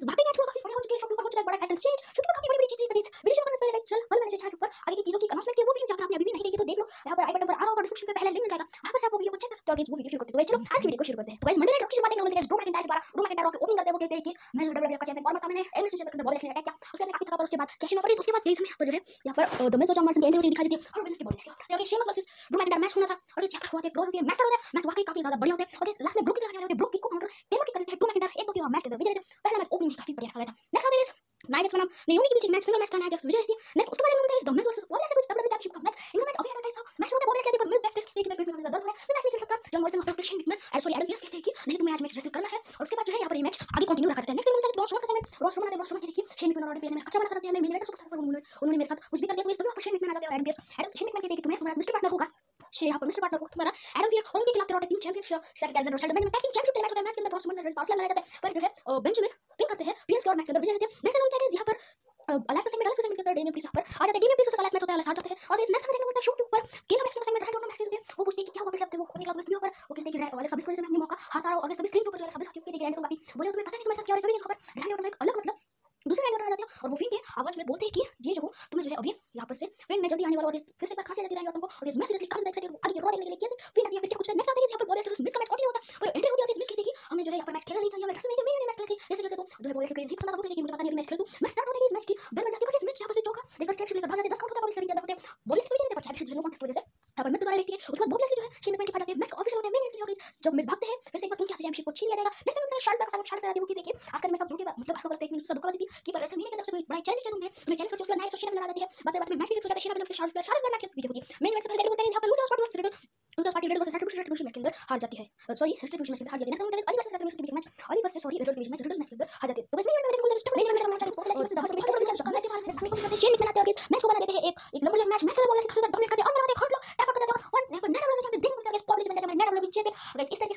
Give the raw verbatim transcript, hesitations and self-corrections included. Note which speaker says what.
Speaker 1: वाकई मैच काफी बढ़िया हो चुके हैं, शो के ऊपर हो चुका है बड़ा टाइटल चेंज, शो के ऊपर काफी बड़ी बड़ी चीजें चीजें वीडियो शुरू करने से पहले चल कल मैंने चैनल के ऊपर आगे की चीजों की अनाउंसमेंट की वो वीडियो अगर आपने अभी भी नहीं देखी तो देख लो, यहाँ पर आई बटन पर आ रहा होगा, डिस्क्रिप्शन में पहले लिंक मिल जाएगा, वहां पर से आप वो वीडियो को चेक कर सकते हो। गाइस वो वीडियो शुरू करते हैं, चलो आज की वीडियो को शुरू करते हैं। तो गाइस मंडे नाइट रॉ की शुरुआत करने वाले ड्रू मैकिंटायर द्वारा ड्रू मैकिंटायर रॉ की ओपनिंग करते हैं, वो कहते हैं कि मैं जो डब्ल्यूडब्ल्यूई का चैंपियन फॉर्मेट था, मैंने एमएस चैंपियन के बॉडी से अटैक किया, उसके बाद काफी थका, पर उसके बाद सेशन ओवर, उसके बाद यही समय पर जो है यहाँ पर द मेज और जॉन मॉर्सन की एंट्री दिखाई देती है और विंस की बॉडी से और Sheamus versus Drew McIntyre match होना था और इस यहाँ पर हुआ था, होती है मैच होता है, मैच वाकई काफी ज्यादा बढ़िया होते हैं। और लास्ट में ब्रूक की लगाने वाले ब्रूक किक को काउंटर टेबल किक करते हैं, ड्रू मैकिंटायर एक दो के मैच के अंदर विजय थे। पहला मैच ओपनिंग काफी बढ़िया लगा था। नेक्स्ट आता है नाइट एक्स बनाम नियोमी के बीच एक मैच, सिंगल मैच था, नाइट एक्स विजय थी। नेक्स्ट उसके बाद इन्होंने इस द मेज वर्सेस वॉलेस के बीच डब्ल्यूडब्ल्यूई चैंपियनशिप का मैच, इन्होंने मैच अभी एडवर्टाइज था, मैच में वॉलेस कहते हैं पर मिल बैक टेस्ट की में पेट में दर्द हो रहा है, मैं मैच नहीं खेल सकता, जॉन मॉर्सन और क्रिश्चियन मिटमैन एड सॉरी एडम पीएस कहते हैं कि नहीं तुम्हें आज मैच रेसल करना है और उसके बाद जो है यहाँ पर ये मैच आगे कंटिन्यू रखा जाता है। नेक्स्ट मिलता है रॉस रोमन का सेगमेंट, रॉस रोमन ने रॉस रोमन की देखी शेन मिटमैन और एडम पीएस ने अच्छा बना कर दिया, मैं मेन इवेंट सुपरस्टार पर उन्होंने उन्होंने मेरे साथ कुछ भी कर दिया, तो इस पर शेन मिटमैन आ जाते हैं और एडम पीएस एडम शेन मिटमैन कहते हैं कि तुम्हें तुम्हारा मिस्टर पार्टनर होगा शे यहाँ पर मिस्टर पार्टनर को तुम्हारा एडम पीएस और उनके खिलाफ तेरा टीम चैंपियनशिप शेयर कैजर रोशल में टैग टीम चैंपियनशिप मैच होता है। मैच के अंदर रॉस रोमन ने टास्क लगाया जाता है पर जो है बेंजामिन पिन करते हैं पीएस के और मैच के अंदर विजय होते हैं। नेक्स्ट मिलता है यहाँ पर अलास्का सेगमेंट अलास्का सेगमेंट के अंदर डेमियन प्रीस्ट यहाँ पर आ जाते हैं, डेमियन प्रीस्ट से अलास्का मैच होता है, अलास्का जाते हैं और इस नेक्स्ट में देखने को मिलता है शो के ऊपर केला मैक्स का सेगमेंट रैंड ऑर्टन मैच होते हैं, वो पूछते हैं कि क्या हुआ पिछले हफ्ते, वो खोने का वेस्ट ऊपर वो कहते हैं कि वाले सभी स्क्रीन से मैं अपनी मौका हाथ आ रहा हूं और सभी स्क्रीन के ऊपर जो है सभी साथियों के रैंड काफी बोले तुम्हें पता नहीं तुम्हारे साथ क्या हो रहा है, तभी खबर रैंड ऑर्टन एक अलग मतलब दूसरे रैंड ऑर्टन आ जाते हैं और वो फिर के आवाज में बोलते हैं कि ये जो हो तुम्हें जो है अभी यहाँ पर से फिर मैं जल्दी आने वाला और इस फिर से एक बार खांसी लगी रैंड ऑर्टन को और इस मैच सीरियसली काफी एक्साइटेड हूं आगे रॉ देखने के लिए कैसे फिर आती है पिक्चर कुछ नेक्स्ट आते हैं यहाँ पर बॉलेस वर्सेस मिस का मैच कंटिन्यू होता है और एंट्री होती है इस मिस की देखी हमने जो है यहाँ पर मैच खेला नहीं था, या रेसलमेनिया में मैच खेला थी जैसे कहते तो जो है बॉलेस के ठीक पसंद आता है कि मुझे पता नहीं मैच खेल दूं, मैच स्टार्ट होता है इस मैच की बेल बज जाती है, इस मैच यहाँ पर से चौका देखकर चैंपियनशिप लेकर भाग जाते हैं, दस काउंट होता है बॉलेस के अंदर होते हैं, बॉलेस के अंदर चैंपियनशिप जो लोगों की वजह से यहाँ पर मिस दोबारा रहती है, उसके बाद बॉलेस जो है शेन मैच के पास जाते हैं, मैच ऑफिशियल होता है, मेन एंट्री हो गई, जब मिस भागते हैं फिर से एक बार उनके चैंपियनशिप को छीन लिया जाएगा। नेक्स्ट मिलता है शार्ट बैक सामने शार्ट बैक वो की देखिए आजकल मैं सब धोखे मतलब आपको करते हैं कि सब धोखा थी कि पर रेसलमेनिया की तरफ से कोई बड़ा चैलेंज है तुम्हें तुम्हें चैलेंज करके उसका नया शेन बना देती है, बातें बातें में मैच भी हो जाता है, शेन बना से short back short back match विजय होती है। मेन इवेंट से पहले होता है यहाँ पर losers party versus Riddle losers party Riddle versus Retribution match के अंदर हार जाती है, सॉरी रेट्रिब्यूशन मैच के अंदर हार जाती है। नेक्स्ट मिलता है अली वर्सेस रेट्रिब्यूशन के बीच match, Ali versus sorry Retribution match Riddle match के अंदर हार जाती है। तो बस मेन इवेंट में देखो मेन इवेंट में मैच को पहले से दस मिनट पहले मैच मैच के बाद में शेन निकल आते हैं, मैच को बना देते हैं एक एक लंबा मैच, मैच का बॉलेस का डोमिनेट करते हैं, अंदर आते हैं खट लो टैप करते हैं वन नेवर नेवर दिन को करके स्पॉट में जाते हैं नेवर चैंपियन। गाइस इस